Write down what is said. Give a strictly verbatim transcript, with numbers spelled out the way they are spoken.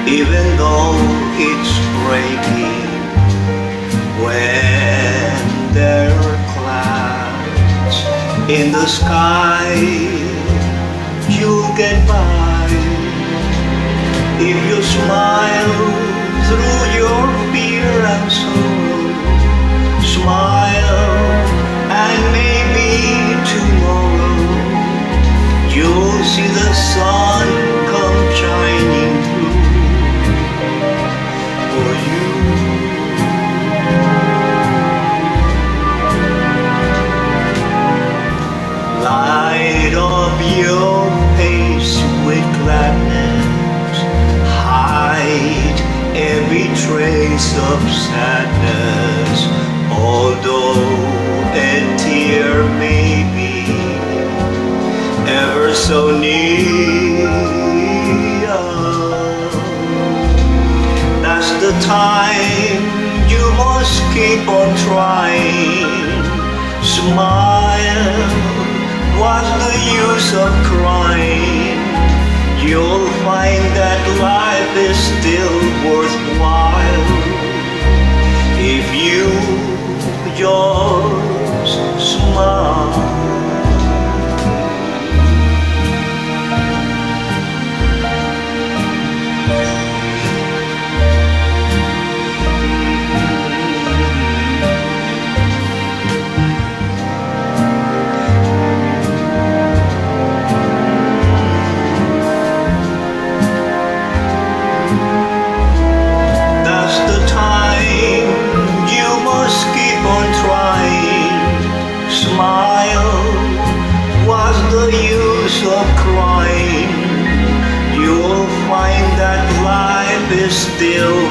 even though it's breaking. When there are clouds in the sky, you'll get by. If you smile through your fear and sorrow, smile and maybe tomorrow you'll see the sun come shining through for you. Light up your face with gladness, hide every trace of sadness, although a tear may be ever so near. That's the time you must keep on trying. Smile, what's the use of crying? You'll find that life is still worthwhile if you just smile. Smile, what's the use of crying? You'll find that life is still